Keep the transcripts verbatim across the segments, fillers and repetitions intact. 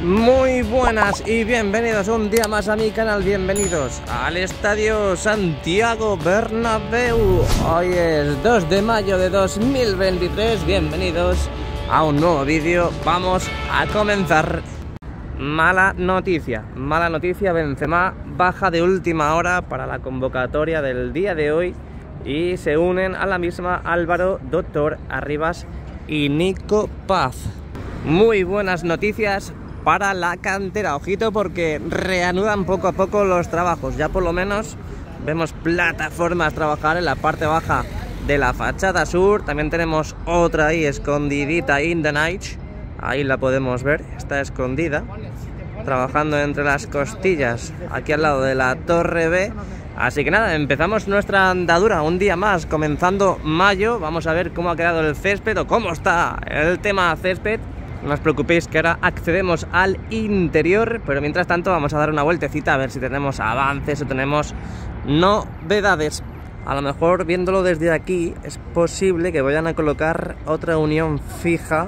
Muy buenas y bienvenidos un día más a mi canal, bienvenidos al Estadio Santiago Bernabéu. Hoy es dos de mayo de dos mil veintitrés, bienvenidos a un nuevo vídeo. Vamos a comenzar. Mala noticia, mala noticia, Benzema baja de última hora para la convocatoria del día de hoy y se unen a la misma Álvaro, Doctor Arribas y Nico Paz. Muy buenas noticias para la cantera, ojito porque reanudan poco a poco los trabajos. Ya por lo menos vemos plataformas trabajar en la parte baja de la fachada sur. También tenemos otra ahí escondidita in the night, ahí la podemos ver, está escondida, trabajando entre las costillas, aquí al lado de la torre B. Así que nada, empezamos nuestra andadura un día más, comenzando mayo. Vamos a ver cómo ha quedado el césped o cómo está el tema césped. No os preocupéis que ahora accedemos al interior, pero mientras tanto vamos a dar una vueltecita a ver si tenemos avances o tenemos novedades. A lo mejor viéndolo desde aquí es posible que vayan a colocar otra unión fija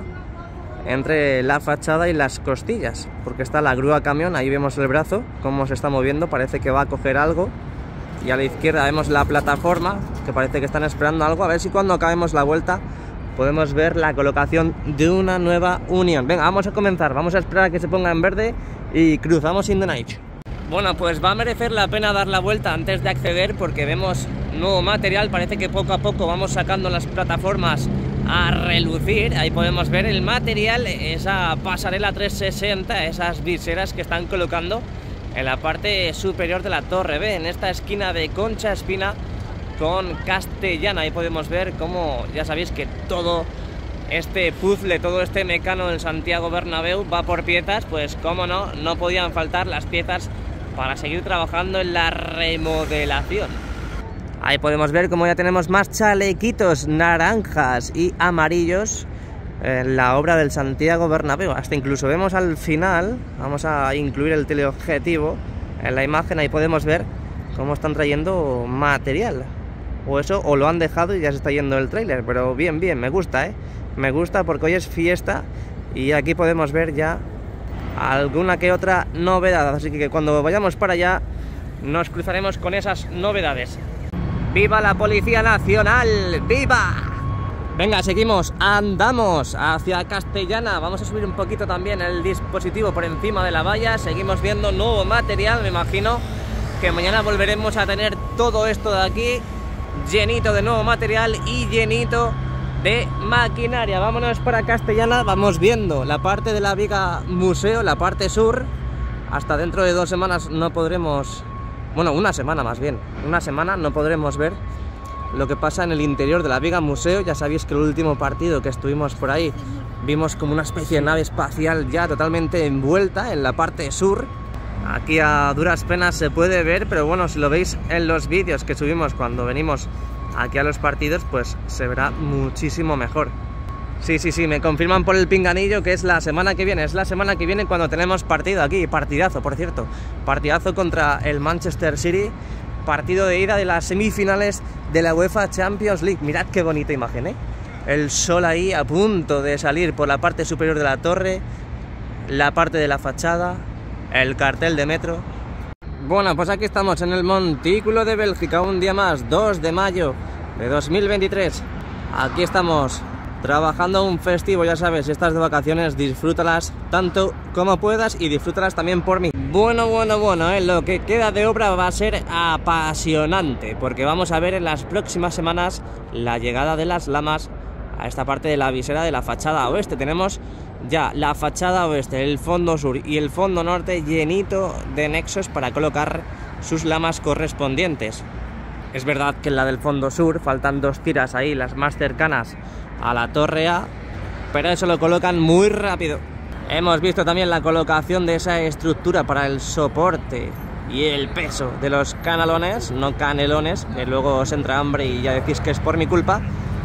entre la fachada y las costillas, porque está la grúa camión, ahí vemos el brazo, cómo se está moviendo, parece que va a coger algo. Y a la izquierda vemos la plataforma, que parece que están esperando algo, a ver si cuando acabemos la vuelta podemos ver la colocación de una nueva unión. Venga, vamos a comenzar, vamos a esperar a que se ponga en verde y cruzamos in the night. Bueno, pues va a merecer la pena dar la vuelta antes de acceder porque vemos nuevo material, parece que poco a poco vamos sacando las plataformas a relucir. Ahí podemos ver el material, esa pasarela trescientos sesenta, esas viseras que están colocando en la parte superior de la torre B, en esta esquina de Concha Espina con Castellana. Ahí podemos ver cómo, ya sabéis que todo este puzzle, todo este mecano en Santiago Bernabéu va por piezas, pues cómo no, no podían faltar las piezas para seguir trabajando en la remodelación. Ahí podemos ver cómo ya tenemos más chalequitos naranjas y amarillos en la obra del Santiago Bernabéu. Hasta incluso vemos al final, vamos a incluir el teleobjetivo en la imagen, ahí podemos ver cómo están trayendo material. O eso, o lo han dejado y ya se está yendo el tráiler, pero bien, bien, me gusta, ¿eh? Me gusta porque hoy es fiesta y aquí podemos ver ya alguna que otra novedad, así que cuando vayamos para allá nos cruzaremos con esas novedades. ¡Viva la Policía Nacional! ¡Viva! Venga, seguimos, andamos hacia Castellana, vamos a subir un poquito también el dispositivo por encima de la valla, seguimos viendo nuevo material, me imagino que mañana volveremos a tener todo esto de aquí llenito de nuevo material y llenito de maquinaria. Vámonos para Castellana, vamos viendo la parte de la viga museo, la parte sur. Hasta dentro de dos semanas no podremos, bueno, una semana más bien, una semana no podremos ver lo que pasa en el interior de la viga museo. Ya sabéis que el último partido que estuvimos por ahí vimos como una especie de nave espacial ya totalmente envuelta en la parte sur. Aquí a duras penas se puede ver, pero bueno, si lo veis en los vídeos que subimos cuando venimos aquí a los partidos, pues se verá muchísimo mejor. Sí, sí, sí, me confirman por el pinganillo que es la semana que viene, es la semana que viene cuando tenemos partido aquí, partidazo, por cierto, partidazo contra el Manchester City, partido de ida de las semifinales de la UEFA Champions League. Mirad qué bonita imagen, ¿eh? El sol ahí a punto de salir por la parte superior de la torre, la parte de la fachada, el cartel de metro. Bueno, pues aquí estamos en el Montículo de Bélgica, un día más, dos de mayo de dos mil veintitrés. Aquí estamos trabajando un festivo, ya sabes, estas de vacaciones disfrútalas tanto como puedas y disfrútalas también por mí. Bueno, bueno, bueno, eh, lo que queda de obra va a ser apasionante, porque vamos a ver en las próximas semanas la llegada de las lamas a esta parte de la visera de la fachada oeste. Tenemos ya la fachada oeste, el fondo sur y el fondo norte llenito de nexos para colocar sus lamas correspondientes. Es verdad que en la del fondo sur faltan dos tiras ahí, las más cercanas a la torre A, pero eso lo colocan muy rápido. Hemos visto también la colocación de esa estructura para el soporte y el peso de los canalones, no canelones, que luego os entra hambre y ya decís que es por mi culpa.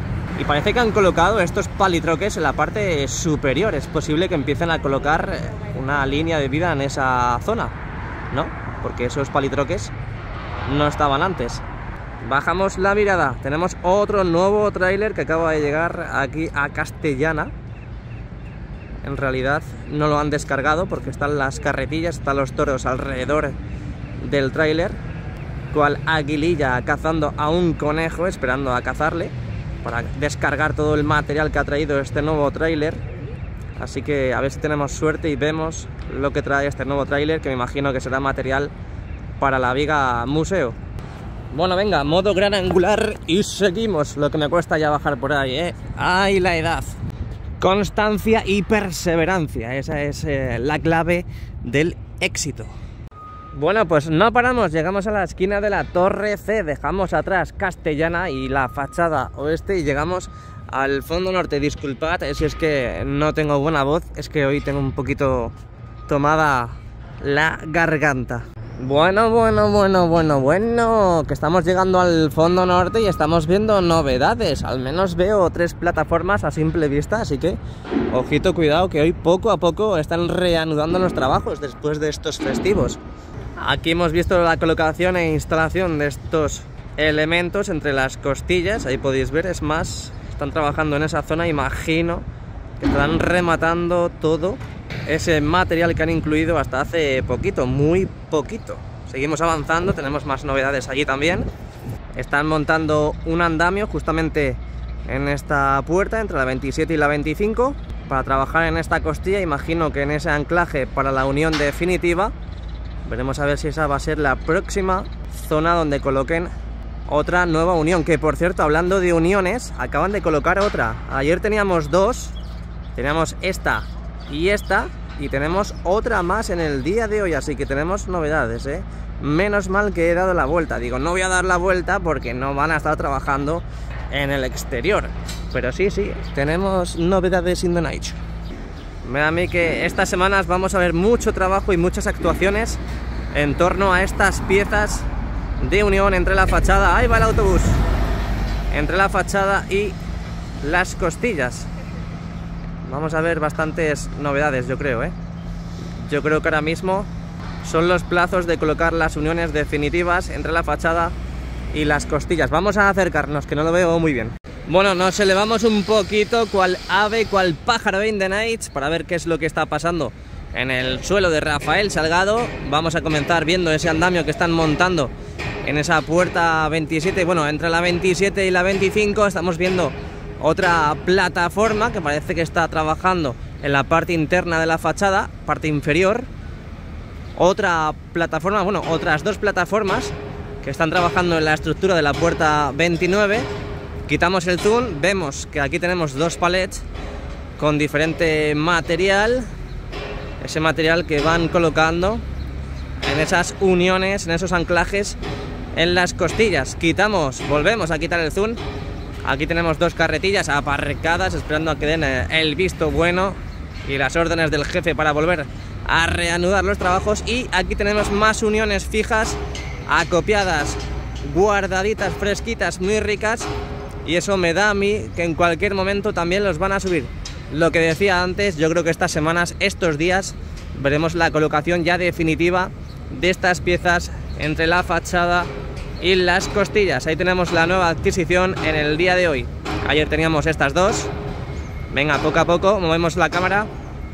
Y parece que han colocado estos palitroques en la parte superior. Es posible que empiecen a colocar una línea de vida en esa zona, ¿no? Porque esos palitroques no estaban antes. Bajamos la mirada, tenemos otro nuevo tráiler que acaba de llegar aquí a Castellana. en realidad no lo han descargado porque están las carretillas, están los toros alrededor del tráiler, cual Aguililla cazando a un conejo, esperando a cazarle para descargar todo el material que ha traído este nuevo tráiler. Así que a ver si tenemos suerte y vemos lo que trae este nuevo tráiler, que me imagino que será material para la viga museo. Bueno, venga, modo gran angular y seguimos. Lo que me cuesta ya bajar por ahí, ¿eh? ¡Ay, la edad! Constancia y perseverancia, esa es eh, la clave del éxito. Bueno, pues no paramos, llegamos a la esquina de la Torre C, dejamos atrás Castellana y la fachada oeste y llegamos al fondo norte. Disculpad si es que no tengo buena voz, es que hoy tengo un poquito tomada la garganta. Bueno, bueno, bueno, bueno, bueno, que estamos llegando al fondo norte y estamos viendo novedades. Al menos veo tres plataformas a simple vista, así que ojito, cuidado, que hoy poco a poco están reanudando los trabajos después de estos festivos. Aquí hemos visto la colocación e instalación de estos elementos entre las costillas, ahí podéis ver, es más, están trabajando en esa zona, imagino que están rematando todo ese material que han incluido hasta hace poquito, muy poquito. Seguimos avanzando, tenemos más novedades allí también. Están montando un andamio justamente en esta puerta entre la veintisiete y la veinticinco para trabajar en esta costilla, imagino que en ese anclaje para la unión definitiva. Veremos a ver si esa va a ser la próxima zona donde coloquen otra nueva unión, que por cierto, hablando de uniones, acaban de colocar otra. Ayer teníamos dos, teníamos esta y esta, y tenemos otra más en el día de hoy, así que tenemos novedades, ¿eh? Menos mal que he dado la vuelta. Digo, no voy a dar la vuelta porque no van a estar trabajando en el exterior, pero sí, sí, tenemos novedades in the night. Me da a mí que estas semanas vamos a ver mucho trabajo y muchas actuaciones en torno a estas piezas de unión entre la fachada, ahí va el autobús, entre la fachada y las costillas. Vamos a ver bastantes novedades, yo creo, ¿eh? Yo creo que ahora mismo son los plazos de colocar las uniones definitivas entre la fachada y las costillas. Vamos a acercarnos, que no lo veo muy bien. Bueno, nos elevamos un poquito, cual ave, cual pájaro in the night, para ver qué es lo que está pasando en el suelo de Rafael Salgado. Vamos a comenzar viendo ese andamio que están montando en esa puerta veintisiete. Bueno, entre la veintisiete y la veinticinco estamos viendo otra plataforma que parece que está trabajando en la parte interna de la fachada, parte inferior. Otra plataforma, bueno, otras dos plataformas que están trabajando en la estructura de la puerta veintinueve. Quitamos el zoom, vemos que aquí tenemos dos palets con diferente material, ese material que van colocando en esas uniones, en esos anclajes en las costillas. Quitamos, volvemos a quitar el zoom. Aquí tenemos dos carretillas aparcadas esperando a que den el visto bueno y las órdenes del jefe para volver a reanudar los trabajos. Y aquí tenemos más uniones fijas, acopiadas, guardaditas, fresquitas, muy ricas. Y eso me da a mí que en cualquier momento también los van a subir. Lo que decía antes, yo creo que estas semanas, estos días, veremos la colocación ya definitiva de estas piezas entre la fachada y las costillas. Ahí tenemos la nueva adquisición en el día de hoy. Ayer teníamos estas dos. Venga, poco a poco movemos la cámara.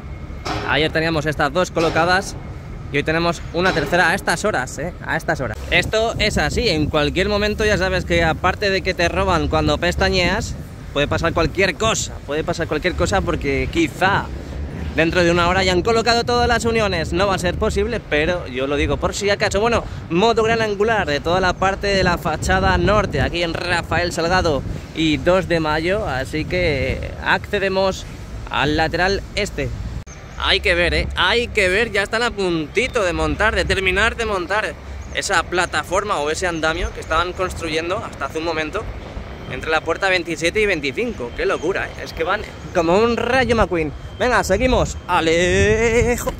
Ayer teníamos estas dos colocadas y hoy tenemos una tercera a estas horas, ¿eh? A estas horas. Esto es así, en cualquier momento ya sabes que aparte de que te roban cuando pestañeas, puede pasar cualquier cosa, puede pasar cualquier cosa porque quizá dentro de una hora ya han colocado todas las uniones. No va a ser posible, pero yo lo digo por si acaso. Bueno, modo gran angular de toda la parte de la fachada norte, aquí en Rafael Salgado y dos de mayo, así que accedemos al lateral este. Hay que ver, ¿eh? Hay que ver, ya están a puntito de montar, de terminar de montar esa plataforma o ese andamio que estaban construyendo hasta hace un momento entre la puerta veintisiete y veinticinco. ¡Qué locura! ¿eh? Es que van como un rayo McQueen. Venga, seguimos. ¡Alejo!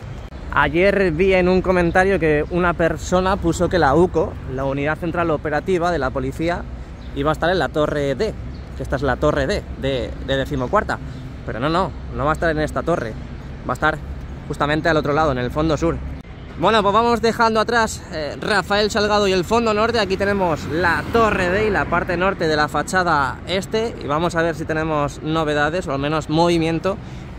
Ayer vi en un comentario que una persona puso que la UCO, la Unidad Central Operativa de la Policía, iba a estar en la Torre D, que esta es la Torre D de, de decimocuarta. Pero no, no, no va a estar en esta torre. Va a estar justamente al otro lado, en el fondo sur. Bueno, pues vamos dejando atrás eh, Rafael Salgado y el fondo norte. Aquí tenemos la Torre D y la parte norte de la fachada este. Y vamos a ver si tenemos novedades o al menos movimiento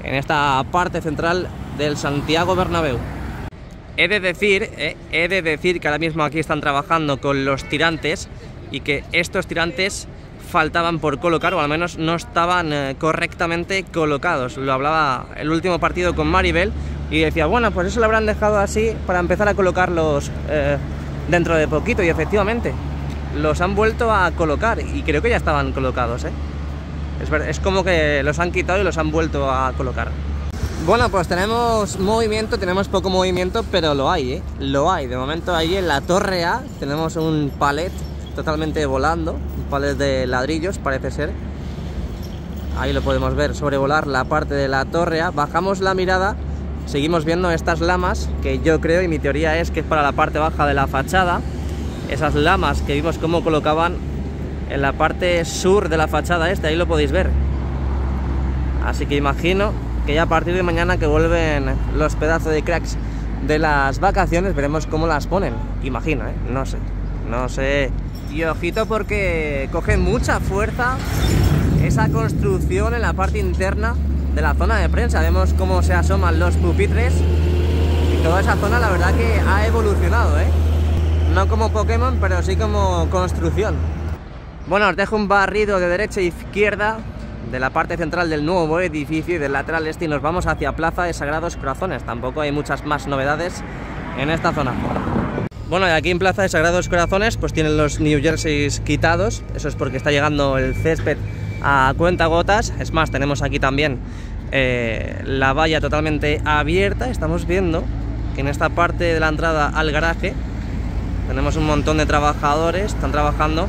en esta parte central del Santiago Bernabéu. He de decir, eh, he de decir que ahora mismo aquí están trabajando con los tirantes y que estos tirantes faltaban por colocar, o al menos no estaban eh, correctamente colocados. Lo hablaba el último partido con Maribel y decía, bueno, pues eso lo habrán dejado así para empezar a colocarlos eh, dentro de poquito, y efectivamente los han vuelto a colocar y creo que ya estaban colocados, ¿eh? Es, ver, es como que los han quitado y los han vuelto a colocar. Bueno, pues tenemos movimiento, tenemos poco movimiento, pero lo hay, ¿eh? Lo hay. De momento ahí en la torre A tenemos un palet totalmente volando, un palet de ladrillos parece ser. Ahí lo podemos ver, sobrevolar la parte de la torre A. Bajamos la mirada, seguimos viendo estas lamas, que yo creo, y mi teoría es que es para la parte baja de la fachada. Esas lamas que vimos cómo colocaban en la parte sur de la fachada esta, ahí lo podéis ver. Así que imagino que ya a partir de mañana, que vuelven los pedazos de cracks de las vacaciones, veremos cómo las ponen. Imagino, ¿eh? No sé, no sé. Y ojito porque coge mucha fuerza esa construcción en la parte interna de la zona de prensa. Vemos cómo se asoman los pupitres y toda esa zona, la verdad que ha evolucionado, ¿eh? No como Pokémon, pero sí como construcción. Bueno, os dejo un barrido de derecha e izquierda de la parte central del nuevo edificio y del lateral este, y nos vamos hacia Plaza de Sagrados Corazones. Tampoco hay muchas más novedades en esta zona. Bueno, y aquí en Plaza de Sagrados Corazones pues tienen los New Jerseys quitados. Eso es porque está llegando el césped a cuentagotas. Es más, tenemos aquí también eh, la valla totalmente abierta. Estamos viendo que en esta parte de la entrada al garaje tenemos un montón de trabajadores, están trabajando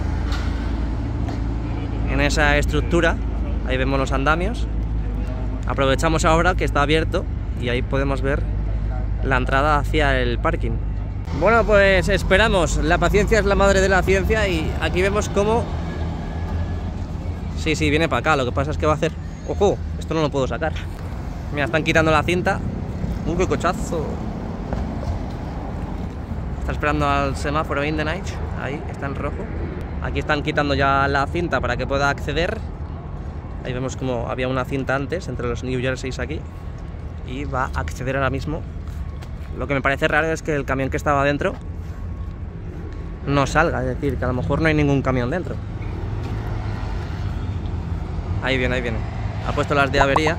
en esa estructura. Ahí vemos los andamios. Aprovechamos ahora que está abierto y ahí podemos ver la entrada hacia el parking. Bueno, pues esperamos. La paciencia es la madre de la ciencia y aquí vemos cómo... Sí, sí, viene para acá. Lo que pasa es que va a hacer... ¡Ojo! Esto no lo puedo sacar. Mira, están quitando la cinta. ¡Uy, qué cochazo! Está esperando al semáforo in the night. Ahí, está en rojo. Aquí están quitando ya la cinta para que pueda acceder. Ahí vemos como había una cinta antes entre los New Jerseys aquí. Y va a acceder ahora mismo. Lo que me parece raro es que el camión que estaba dentro no salga. Es decir, que a lo mejor no hay ningún camión dentro. Ahí viene, ahí viene. Ha puesto las de avería.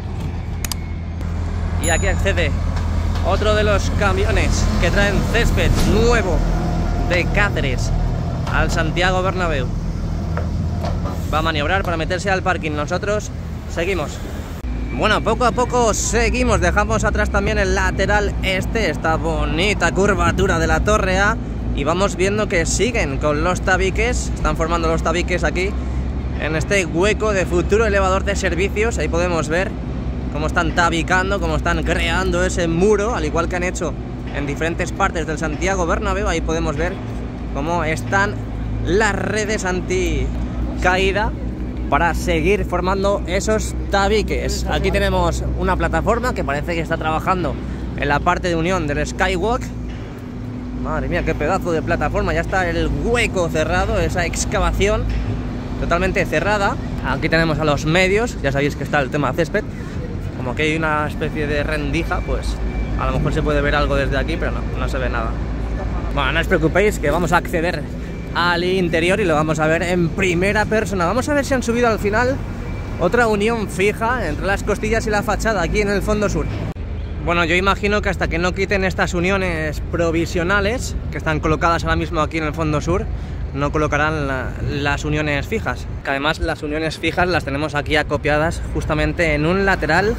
Y aquí accede otro de los camiones que traen césped nuevo de Cáceres al Santiago Bernabéu. Va a maniobrar para meterse al parking. Nosotros seguimos. Bueno, poco a poco seguimos. Dejamos atrás también el lateral este, esta bonita curvatura de la torre A, y vamos viendo que siguen con los tabiques. Están formando los tabiques aquí en este hueco de futuro elevador de servicios. Ahí podemos ver cómo están tabicando, cómo están creando ese muro, al igual que han hecho en diferentes partes del Santiago Bernabéu. Ahí podemos ver cómo están las redes anti caída para seguir formando esos tabiques. Aquí tenemos una plataforma que parece que está trabajando en la parte de unión del Skywalk. Madre mía, qué pedazo de plataforma. Ya está el hueco cerrado, esa excavación totalmente cerrada. Aquí tenemos a los medios. Ya sabéis que está el tema césped. Como que hay una especie de rendija, pues a lo mejor se puede ver algo desde aquí, pero no, no se ve nada. Bueno, no os preocupéis, que vamos a acceder al interior y lo vamos a ver en primera persona. Vamos a ver si han subido al final otra unión fija entre las costillas y la fachada aquí en el fondo sur. Bueno, yo imagino que hasta que no quiten estas uniones provisionales que están colocadas ahora mismo aquí en el fondo sur, no colocarán la, las uniones fijas. Que además las uniones fijas las tenemos aquí acopiadas justamente en un lateral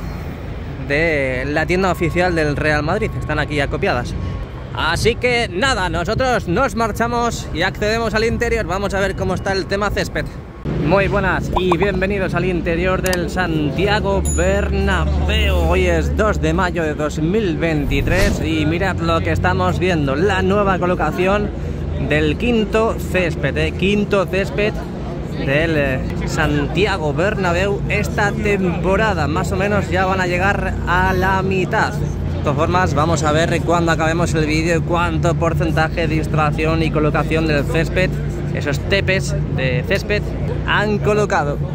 de la tienda oficial del Real Madrid. Están aquí acopiadas. Así que nada, nosotros nos marchamos y accedemos al interior. Vamos a ver cómo está el tema césped. Muy buenas y bienvenidos al interior del Santiago Bernabéu. Hoy es dos de mayo de dos mil veintitrés y mirad lo que estamos viendo. La nueva colocación del quinto césped, eh, quinto césped del eh, Santiago Bernabéu esta temporada. Más o menos ya van a llegar a la mitad. De todas formas, vamos a ver cuando acabemos el vídeo cuánto porcentaje de instalación y colocación del césped, esos tepes de césped, han colocado.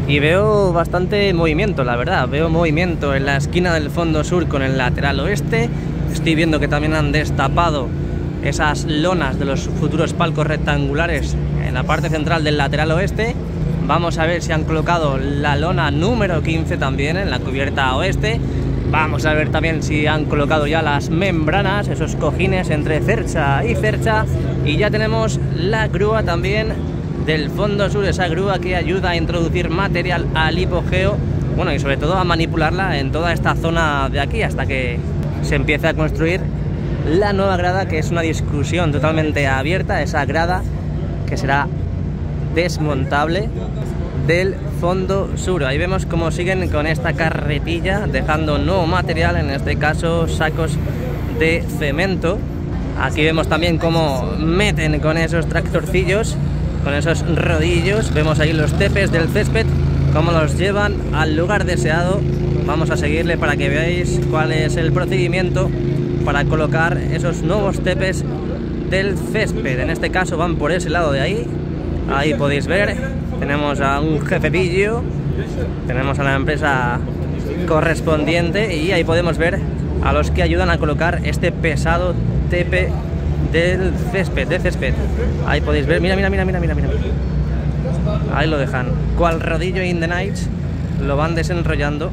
Y veo bastante movimiento, la verdad. Veo movimiento en la esquina del fondo sur con el lateral oeste. Estoy viendo que también han destapado esas lonas de los futuros palcos rectangulares en la parte central del lateral oeste. Vamos a ver si han colocado la lona número quince también en la cubierta oeste. Vamos a ver también si han colocado ya las membranas, esos cojines entre cercha y cercha. Y ya tenemos la grúa también del fondo sur, esa grúa que ayuda a introducir material al hipogeo, bueno, y sobre todo a manipularla en toda esta zona de aquí hasta que se empiece a construir la nueva grada, que es una discusión totalmente abierta, esa grada que será desmontable del fondo sur. Ahí vemos cómo siguen con esta carretilla dejando nuevo material, en este caso sacos de cemento. Aquí vemos también cómo meten con esos tractorcillos, con esos rodillos. Vemos ahí los tepes del césped, cómo los llevan al lugar deseado. Vamos a seguirle para que veáis cuál es el procedimiento para colocar esos nuevos tepes del césped. En este caso van por ese lado de ahí. Ahí podéis ver, tenemos a un jefecillo, tenemos a la empresa correspondiente y ahí podemos ver a los que ayudan a colocar este pesado tepe del césped, de césped. Ahí podéis ver, mira, mira, mira, mira, mira, mira. Ahí lo dejan, cual rodillo in the night, lo van desenrollando.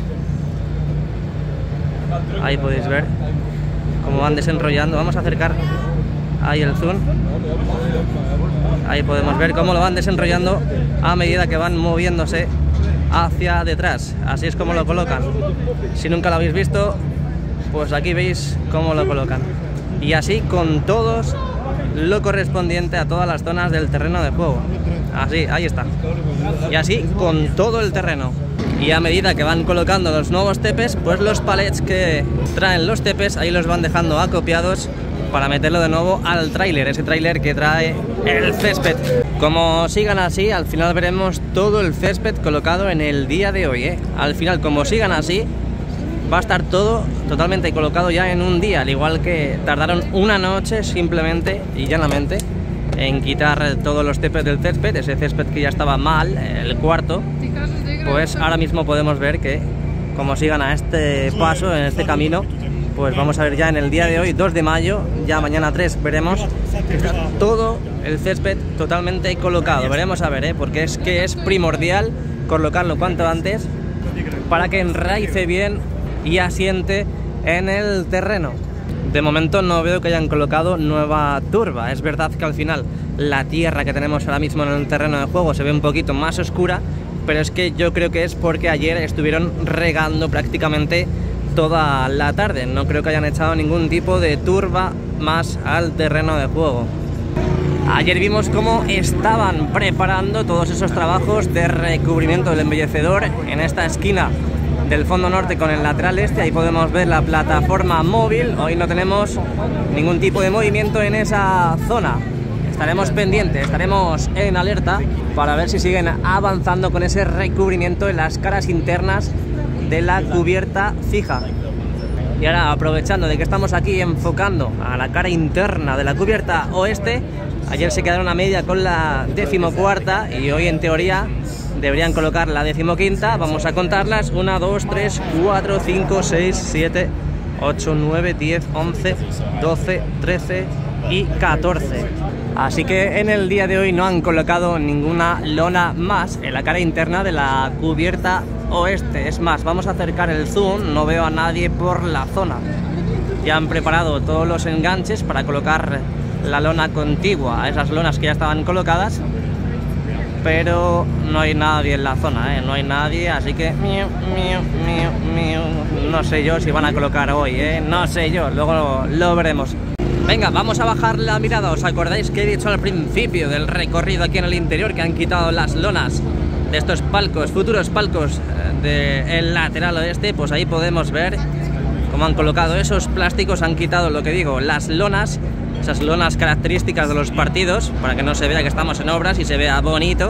Ahí podéis ver cómo van desenrollando. Vamos a acercar ahí el zoom. Ahí podemos ver cómo lo van desenrollando a medida que van moviéndose hacia detrás. Así es como lo colocan. Si nunca lo habéis visto, pues aquí veis cómo lo colocan. Y así con todos lo correspondiente a todas las zonas del terreno de juego. Así, ahí está. Y así con todo el terreno. Y a medida que van colocando los nuevos tepes, pues los palets que traen los tepes, ahí los van dejando acopiados para meterlo de nuevo al tráiler, ese tráiler que trae el césped. Como sigan así, al final veremos todo el césped colocado en el día de hoy, ¿eh? Al final, como sigan así, va a estar todo totalmente colocado ya en un día, al igual que tardaron una noche simplemente y llanamente en quitar todos los tepes del césped, ese césped que ya estaba mal, el cuarto. Pues ahora mismo podemos ver que como sigan a este paso, en este camino, pues vamos a ver ya en el día de hoy, dos de mayo, ya mañana tres, veremos que está todo el césped totalmente colocado. Veremos a ver, ¿eh? Porque es que es primordial colocarlo cuanto antes para que enraice bien y asiente en el terreno. De momento no veo que hayan colocado nueva turba. Es verdad que al final la tierra que tenemos ahora mismo en el terreno de juego se ve un poquito más oscura, pero es que yo creo que es porque ayer estuvieron regando prácticamente toda la tarde. No creo que hayan echado ningún tipo de turba más al terreno de juego. Ayer vimos cómo estaban preparando todos esos trabajos de recubrimiento del embellecedor en esta esquina del fondo norte con el lateral este. Ahí podemos ver la plataforma móvil. Hoy no tenemos ningún tipo de movimiento en esa zona. Estaremos pendientes, estaremos en alerta para ver si siguen avanzando con ese recubrimiento en las caras internas de la cubierta fija. Y ahora, aprovechando de que estamos aquí enfocando a la cara interna de la cubierta oeste, ayer se quedaron a media con la decimocuarta y hoy en teoría deberían colocar la decimoquinta. Vamos a contarlas: uno, dos, tres, cuatro, cinco, seis, siete, ocho, nueve, diez, once, doce, trece y catorce. Así que en el día de hoy no han colocado ninguna lona más en la cara interna de la cubierta oeste. Es más, vamos a acercar el zoom, no veo a nadie por la zona. Ya han preparado todos los enganches para colocar la lona contigua a esas lonas que ya estaban colocadas, pero no hay nadie en la zona, ¿eh? No hay nadie, así que miu, miu, miu, miu. No sé yo si van a colocar hoy, ¿eh? No sé yo, luego lo, lo veremos. Venga, vamos a bajar la mirada. ¿Os acordáis que he dicho al principio del recorrido aquí en el interior que han quitado las lonas de estos palcos, futuros palcos del lateral oeste? Pues ahí podemos ver cómo han colocado esos plásticos, han quitado, lo que digo, las lonas, esas lonas características de los partidos, para que no se vea que estamos en obras y se vea bonito.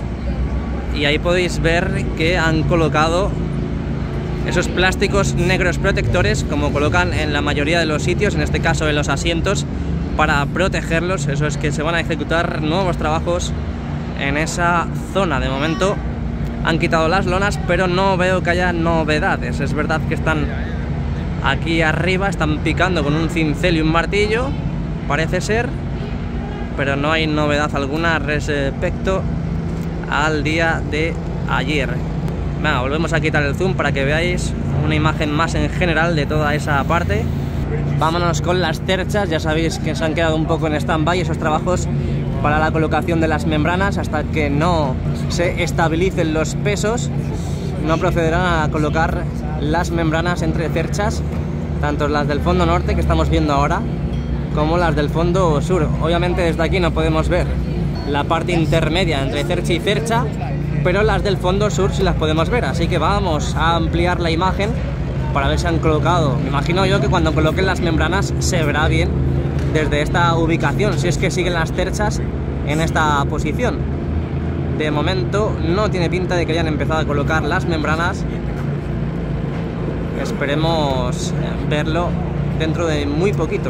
Y ahí podéis ver que han colocado esos plásticos negros protectores, como colocan en la mayoría de los sitios, en este caso en los asientos, para protegerlos. Eso es que se van a ejecutar nuevos trabajos en esa zona. De momento han quitado las lonas, pero no veo que haya novedades. Es verdad que están aquí arriba, están picando con un cincel y un martillo, parece ser, pero no hay novedad alguna respecto al día de ayer. Venga, volvemos a quitar el zoom para que veáis una imagen más en general de toda esa parte. Vámonos con las cerchas. Ya sabéis que se han quedado un poco en stand-by esos trabajos para la colocación de las membranas. Hasta que no se estabilicen los pesos, no procederán a colocar las membranas entre cerchas, tanto las del fondo norte que estamos viendo ahora como las del fondo sur. Obviamente desde aquí no podemos ver la parte intermedia entre cercha y cercha, pero las del fondo sur sí las podemos ver, así que vamos a ampliar la imagen para ver si han colocado. Me imagino yo que cuando coloquen las membranas se verá bien desde esta ubicación, si es que siguen las cerchas en esta posición. De momento no tiene pinta de que hayan empezado a colocar las membranas. Esperemos verlo dentro de muy poquito.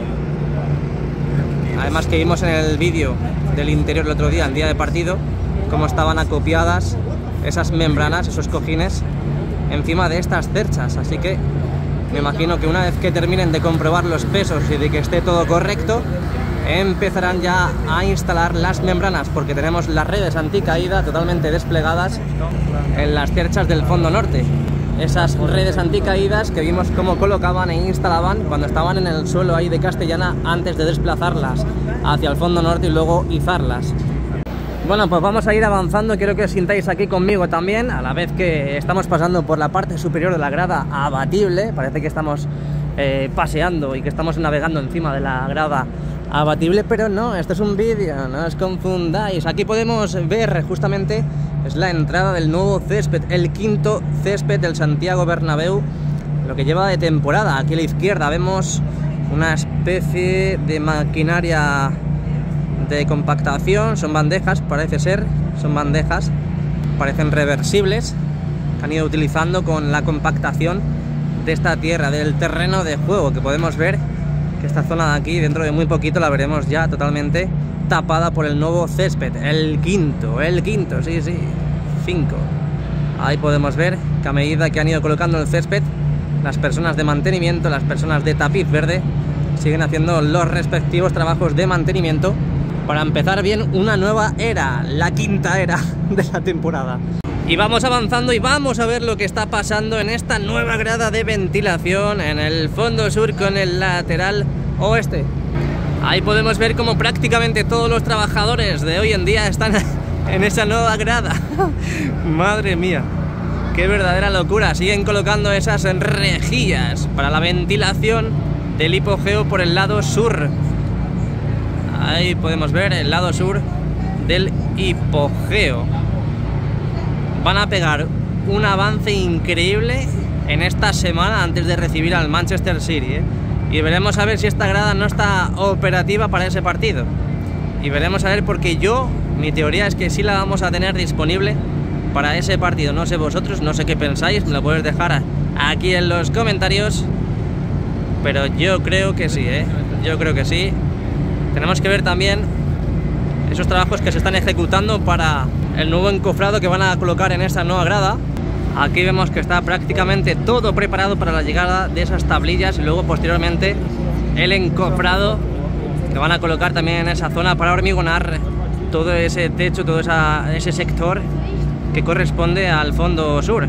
Además que vimos en el vídeo del interior el otro día, el día de partido, cómo estaban acopiadas esas membranas, esos cojines, encima de estas cerchas. Así que me imagino que una vez que terminen de comprobar los pesos y de que esté todo correcto, empezarán ya a instalar las membranas, porque tenemos las redes anticaída totalmente desplegadas en las cerchas del fondo norte. Esas redes anticaídas que vimos cómo colocaban e instalaban cuando estaban en el suelo ahí de Castellana, antes de desplazarlas hacia el fondo norte y luego izarlas. Bueno, pues vamos a ir avanzando. Quiero que os sintáis aquí conmigo también, a la vez que estamos pasando por la parte superior de la grada abatible. Parece que estamos eh, paseando y que estamos navegando encima de la grada abatible, pero no, esto es un vídeo, no os confundáis. Aquí podemos ver justamente, es la entrada del nuevo césped, el quinto césped del Santiago Bernabéu, lo que lleva de temporada. Aquí a la izquierda vemos una especie de maquinaria de compactación, son bandejas, parece ser, son bandejas, parecen reversibles, que han ido utilizando con la compactación de esta tierra, del terreno de juego, que podemos ver que esta zona de aquí dentro de muy poquito la veremos ya totalmente tapada por el nuevo césped, el quinto, el quinto, sí, sí, cinco. Ahí podemos ver que a medida que han ido colocando el césped, las personas de mantenimiento, las personas de tapiz verde, siguen haciendo los respectivos trabajos de mantenimiento para empezar bien una nueva era, la quinta era de la temporada. Y vamos avanzando y vamos a ver lo que está pasando en esta nueva grada de ventilación en el fondo sur con el lateral oeste. Ahí podemos ver como prácticamente todos los trabajadores de hoy en día están en esa nueva grada. Madre mía, qué verdadera locura. Siguen colocando esas rejillas para la ventilación del hipogeo por el lado sur. Ahí podemos ver el lado sur del hipogeo. Van a pegar un avance increíble en esta semana antes de recibir al Manchester City, ¿eh? Y veremos a ver si esta grada no está operativa para ese partido. Y veremos a ver, porque yo, mi teoría es que sí la vamos a tener disponible para ese partido. No sé vosotros, no sé qué pensáis, me lo podéis dejar aquí en los comentarios. Pero yo creo que sí, ¿eh? Yo creo que sí. Tenemos que ver también esos trabajos que se están ejecutando para el nuevo encofrado que van a colocar en esta nueva grada. Aquí vemos que está prácticamente todo preparado para la llegada de esas tablillas y luego posteriormente el encofrado que van a colocar también en esa zona para hormigonar todo ese techo, todo esa, ese sector que corresponde al fondo sur.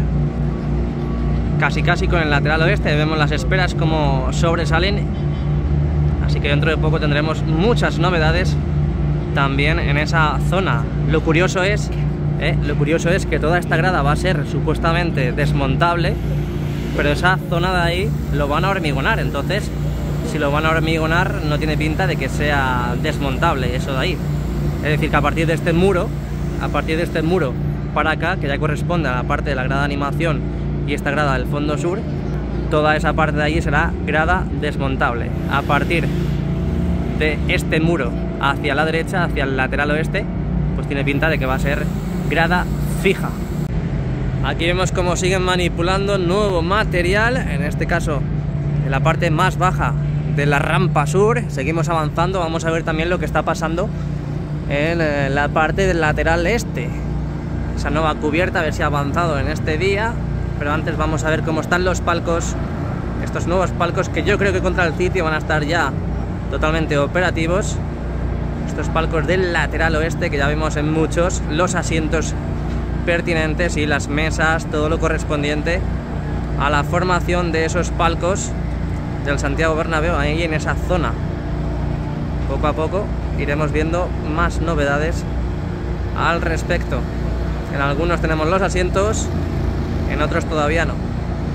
Casi casi con el lateral oeste vemos las esperas como sobresalen, así que dentro de poco tendremos muchas novedades también en esa zona. Lo curioso es, eh, lo curioso es que toda esta grada va a ser supuestamente desmontable, pero esa zona de ahí lo van a hormigonar. Entonces, si lo van a hormigonar, no tiene pinta de que sea desmontable eso de ahí. Es decir, que a partir de este muro, a partir de este muro para acá, que ya corresponde a la parte de la grada de animación y esta grada del fondo sur, toda esa parte de ahí será grada desmontable. A partir de este muro hacia la derecha, hacia el lateral oeste, pues tiene pinta de que va a ser grada fija. Aquí vemos cómo siguen manipulando nuevo material, en este caso en la parte más baja de la rampa sur. Seguimos avanzando, vamos a ver también lo que está pasando en la parte del lateral este. esa nueva cubierta, a ver si ha avanzado en este día. Pero antes vamos a ver cómo están los palcos, estos nuevos palcos que yo creo que contra el sitio van a estar ya totalmente operativos. Estos palcos del lateral oeste que ya vimos en muchos, los asientos pertinentes y las mesas, todo lo correspondiente a la formación de esos palcos del Santiago Bernabéu, ahí en esa zona. Poco a poco iremos viendo más novedades al respecto. En algunos tenemos los asientos, en otros todavía no.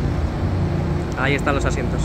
Ahí están los asientos.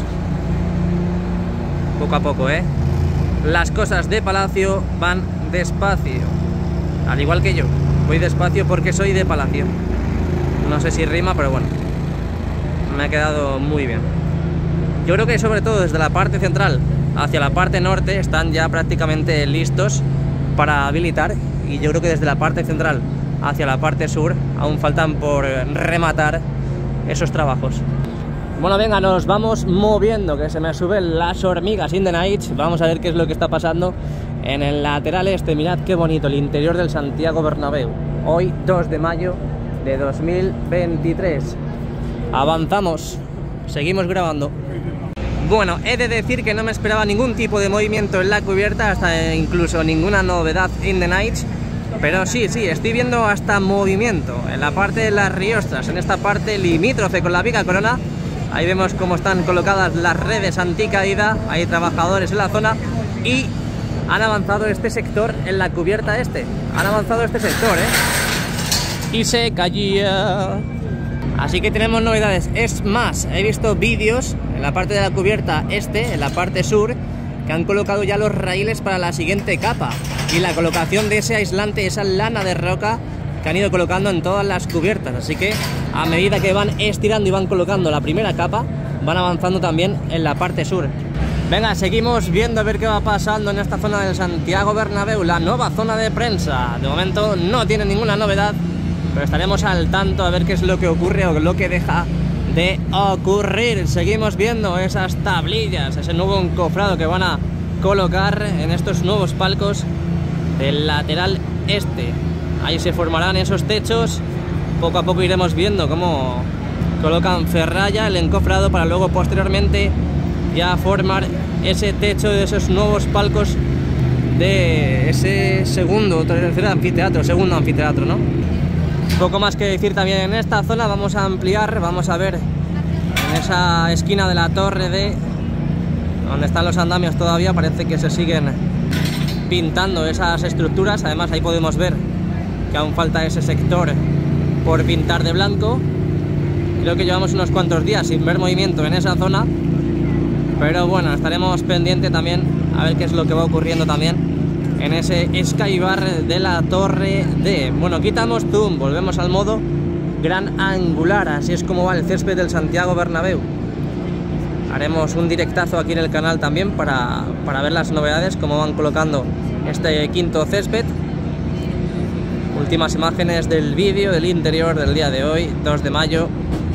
Poco a poco, ¿eh? Las cosas de Palacio van despacio. Al igual que yo. Voy despacio porque soy de Palacio. No sé si rima, pero bueno. Me ha quedado muy bien. Yo creo que sobre todo desde la parte central hacia la parte norte están ya prácticamente listos para habilitar. Y yo creo que desde la parte central hacia la parte sur aún faltan por rematar esos trabajos. Bueno, venga, nos vamos moviendo, que se me suben las hormigas in the night. Vamos a ver qué es lo que está pasando en el lateral este. Mirad qué bonito el interior del Santiago Bernabéu. Hoy dos de mayo de dos mil veintitrés. Avanzamos, seguimos grabando. Bueno, he de decir que no me esperaba ningún tipo de movimiento en la cubierta, hasta incluso ninguna novedad in the night. Pero sí, sí, estoy viendo hasta movimiento en la parte de las riostras, en esta parte limítrofe con la Viga Corona. Ahí vemos cómo están colocadas las redes anticaída, hay trabajadores en la zona y han avanzado este sector en la cubierta este. Han avanzado este sector, ¿eh? Y se caía. Así que tenemos novedades. Es más, he visto vídeos en la parte de la cubierta este, en la parte sur, que han colocado ya los raíles para la siguiente capa y la colocación de ese aislante, esa lana de roca que han ido colocando en todas las cubiertas. Así que a medida que van estirando y van colocando la primera capa, van avanzando también en la parte sur. Venga, seguimos viendo a ver qué va pasando en esta zona del Santiago Bernabéu, la nueva zona de prensa. De momento no tiene ninguna novedad, pero estaremos al tanto a ver qué es lo que ocurre o lo que deja de ocurrir. Seguimos viendo esas tablillas, ese nuevo encofrado que van a colocar en estos nuevos palcos del lateral este. Ahí se formarán esos techos. Poco a poco iremos viendo cómo colocan ferralla, el encofrado, para luego posteriormente ya formar ese techo de esos nuevos palcos de ese segundo, tercer anfiteatro, segundo anfiteatro, ¿no? Poco más que decir también en esta zona. Vamos a ampliar, vamos a ver en esa esquina de la torre D, donde están los andamios todavía, parece que se siguen pintando esas estructuras. Además ahí podemos ver que aún falta ese sector por pintar de blanco. Creo que llevamos unos cuantos días sin ver movimiento en esa zona, pero bueno, estaremos pendientes también a ver qué es lo que va ocurriendo también en ese Skybar de la torre D. Bueno, quitamos zoom, volvemos al modo gran angular. Así es como va el césped del Santiago Bernabéu. Haremos un directazo aquí en el canal también para, para ver las novedades, cómo van colocando este quinto césped. Últimas imágenes del vídeo del interior del día de hoy, dos de mayo.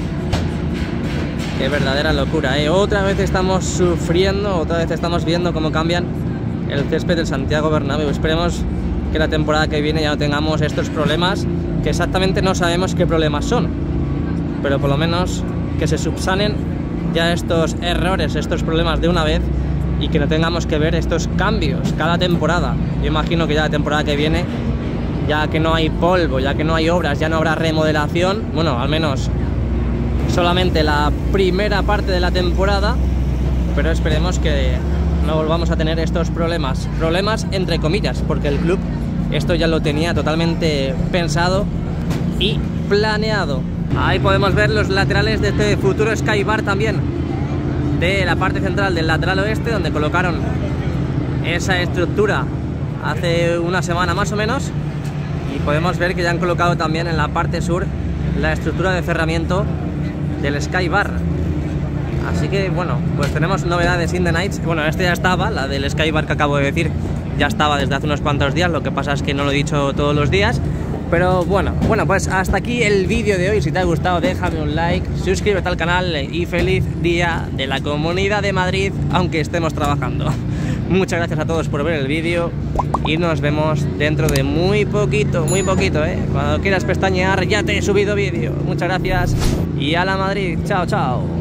Qué verdadera locura, ¿eh? Otra vez estamos sufriendo, otra vez estamos viendo cómo cambian el césped del Santiago Bernabéu. Esperemos que la temporada que viene ya no tengamos estos problemas, que exactamente no sabemos qué problemas son, pero por lo menos que se subsanen ya estos errores, estos problemas de una vez, y que no tengamos que ver estos cambios cada temporada. Yo imagino que ya la temporada que viene, ya que no hay polvo, ya que no hay obras, ya no habrá remodelación, bueno, al menos solamente la primera parte de la temporada, pero esperemos que no volvamos a tener estos problemas, problemas entre comillas, porque el club esto ya lo tenía totalmente pensado y planeado. Ahí podemos ver los laterales de este futuro Skybar también, de la parte central del lateral oeste, donde colocaron esa estructura hace una semana más o menos, y podemos ver que ya han colocado también en la parte sur la estructura de cerramiento del Skybar. Así que bueno, pues tenemos novedades in the nights. Bueno, este ya estaba, la del Skybar que acabo de decir, ya estaba desde hace unos cuantos días, lo que pasa es que no lo he dicho todos los días. Pero bueno, bueno, pues hasta aquí el vídeo de hoy. Si te ha gustado, déjame un like, suscríbete al canal y feliz día de la Comunidad de Madrid, aunque estemos trabajando. Muchas gracias a todos por ver el vídeo y nos vemos dentro de muy poquito, muy poquito, ¿eh? Cuando quieras pestañear ya te he subido vídeo. Muchas gracias y a la Madrid. Chao, chao.